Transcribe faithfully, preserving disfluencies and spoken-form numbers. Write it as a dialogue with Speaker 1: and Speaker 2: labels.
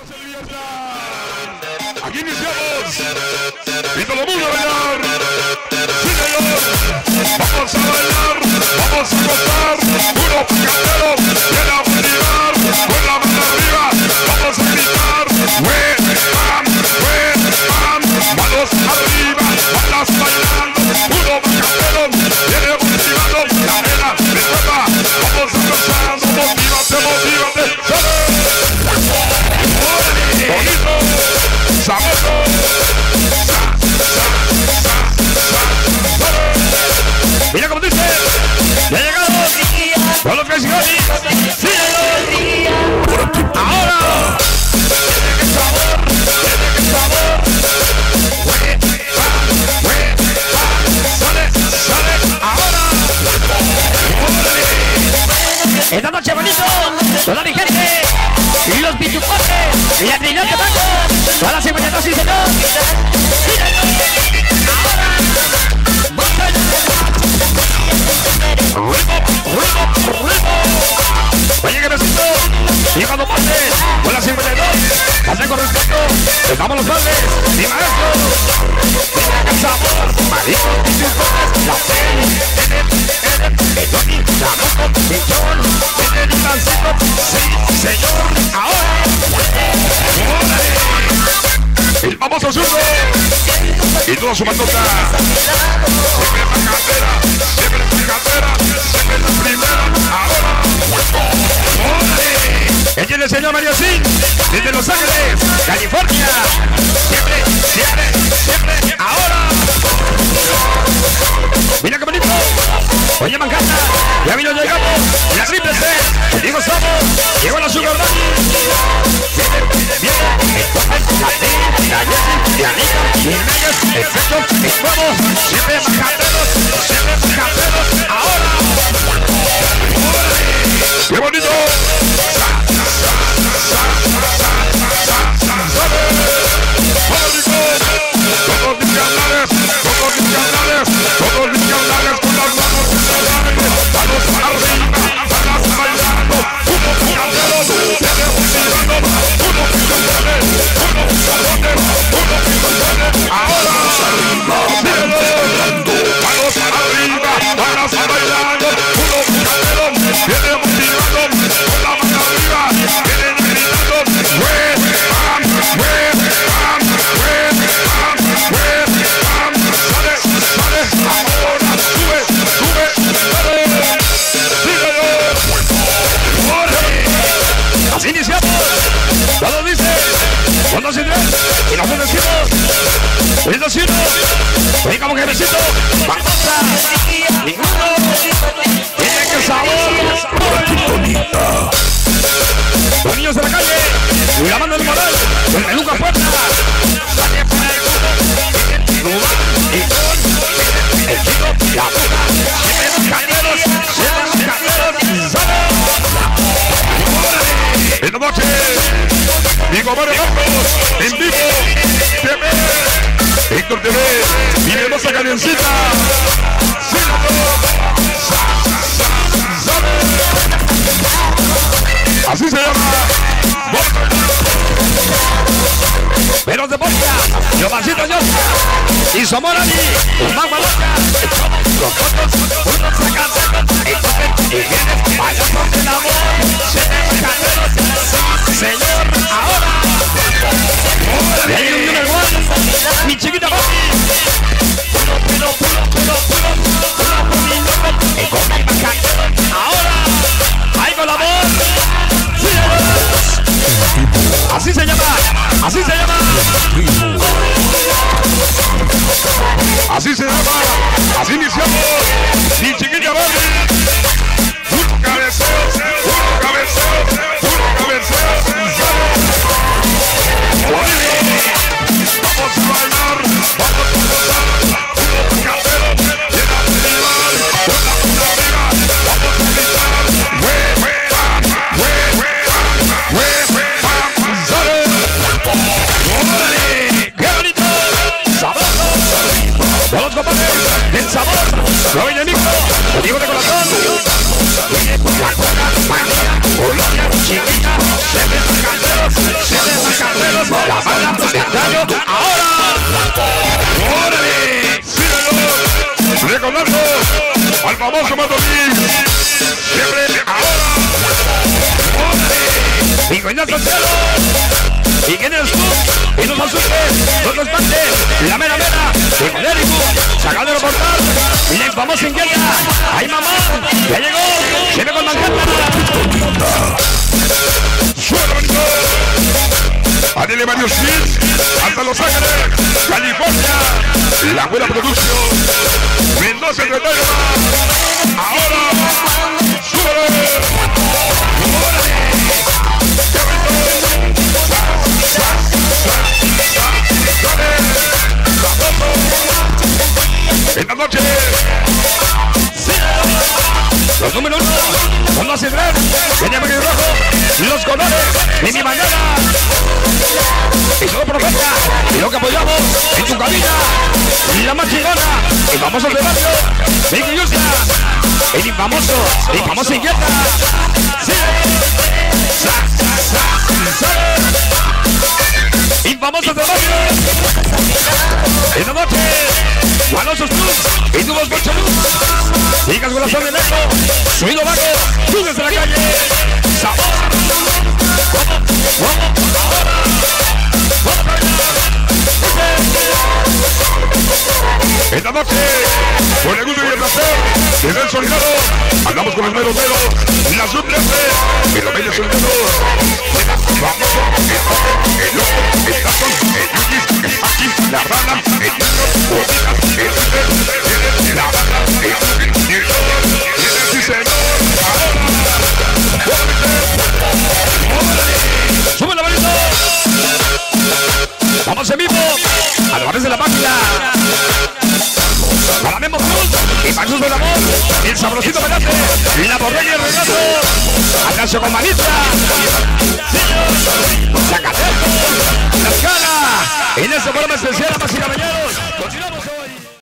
Speaker 1: Aquí iniciamos. Y todo el mundo a bailar. Sí, señor. Vamos a bailar. Vamos a gozar. Unos canteros. Viene a bailar. Con la mano arriba. Vamos a gritar. We, bam, we, bam. Manos arriba. Manos bailando. Unos canteros. Viene motivando. La arena de nueva. Vamos a gozar. Motívate, motívate. Bonito. Sabroso. Mira como dice. Ya llegamos. Con los Casigonis. Sí, ahora. Tiene que sabor. Tiene que sabor. Sale, sale. Ahora. Esta noche bonito. Toda mi gente. Y los pitucotes. Y la trinidad que pago. Todas las cincuenta y dos, sí, señor. Ahora. Ritmo, ritmo, ritmo. Oye, que besito. Y cuando pases con la cincuenta y dos, pase con respeto. Estamos los padres. Mi maestro. Mira que sabor. Marico, y sus cosas. La fe. En el, el Tony, la moto, y John. En el distancito. Sí, señor. Ahora. El famoso zurdo. Y toda su bandota. Siempre en la cartera. Siempre en la cartera. Siempre en la primera. Ahora. Él tiene el señor Mario Sin. Desde Los Ángeles, California. Siempre, siempre, siempre. Ahora. Mira qué bonito. Oye, me encanta. Ya vino, llegamos. La triple C. Digo, somos. Llegó la Sugar Daddy. Viene, viene. La T, la Jessie, la Anita, y Megas, efecto, es nuevo. Siempre majaderos, siempre majaderos. Ahora. ¡Qué bonito! Todos mis canales, todos mis canales, todos mis canales con las manos en el aire, manos arriba, manos bailando, unos candelos, siempre motivando, unos candeles, unos salones, unos candeles, ahora, síguelo, manos arriba, manos bailando, unos candelos, siempre motivando, con la mano arriba, vienen gritando, we, bam, we, bam, we, bam, we, bam, sale, sale, ahora, sube, sube, sale, síguelo, ¡ore! Así iniciamos, todos dicen, cuando se tres, y nos decimos, el doscientos, oye como que besito, vamos a, ninguno, tiene que sabor, por aquí bonita. Los niños de la calle, y la mano del moral, el meluca puerta, sale para el mundo, y con el chico, la puta, siempre los cañeros, siempre los cañeros, sale. Esta noche, Diego Mario Marcos, en vivo, T V, Héctor T V, y hermosa cadencita, así se llama. Veros de Bosca, Yomancito Yosa, y Somorani, Magma Loca, los fotos, unos sacan secos, y toquen, y vienes, vaya por el amor, siempre caneros, sí, señor, ahora. Y hay un número igual, mi chiquita papi. Puro, puro, puro, puro, puro, puro, puro, y con mi macacero, ahora, hay con la voz, sí, así se llama, así se llama, así se llama, así iniciamos, mi chiquita papi. Puro cabeceo, puro cabeceo, puro cabeceo, vamos a bailar, vamos a gozar, unos caseros, llena de rival, con la mano arriba, vamos a gritar, we, we, bam, we, we, bam, we, we, bam, sale, ¡órale! ¡Qué bonito! ¡Sabroso! Todos los compadres, el sabor, lo viene el micro, lo digo de corazón, viene con la cola, manía, Colombia, ahora. ¡Órale! ¡Síguelo! Recordando al famoso Matorín. Siempre ahora. ¡Órale! Y coñazo al cielo. ¿Y quién eres tú? Y no te asustes, no te espantes. La mera mera de Colérico, sacado del portal. Y la famosa inquieta. ¡Ay, mamá! ¡Ya llegó! ¡Se ve con Manhattan! ¡Suelo, bonito! Adele Mario Smith, hasta Los Ángeles, California. La buena producción. Mendoza, secretario. Ahora. ¡Súbele! Esta noche los números uno son los central, Peña Amarillo Rojo, los colores de mi mañana. Y todo profeta, y lo que apoyamos en tu cabina, la más chingona, el famoso de barrio, Vicky Yusta, el infamoso, el famoso Inquieta. Infamosos de barrio. Esta noche, Manosos Plus, y tubos Bolcha Luz. Chicas con la zona de lejos, subido bajo, tú desde la calle. Sabor. ¿Cómo? ¿Cómo? Ahora. Esta noche, con el gusto y el placer, desde el soldado, andamos con los meros dedos, la sub trece, el bello soldado. Vamos, el loco, el tazón, el yugis, el aquí, la rana, el niño, botitas, el líder, el la banda, el yugis, el todo, el sí señor, ahora. ¡Sube la manito! ¡Vamos en vivo! A través de la página. Para Memo Cruz y Pasos del Amor, el sabrosito Pelate, y la borrega y el regazo. Acaso con manita. Sacateco, la escala. En esta forma especial, damas y caballeros.